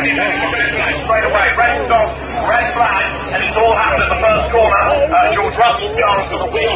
Straight away, red stop, red flag, and it's all happened at the first corner. George Russell's car has got a wheel.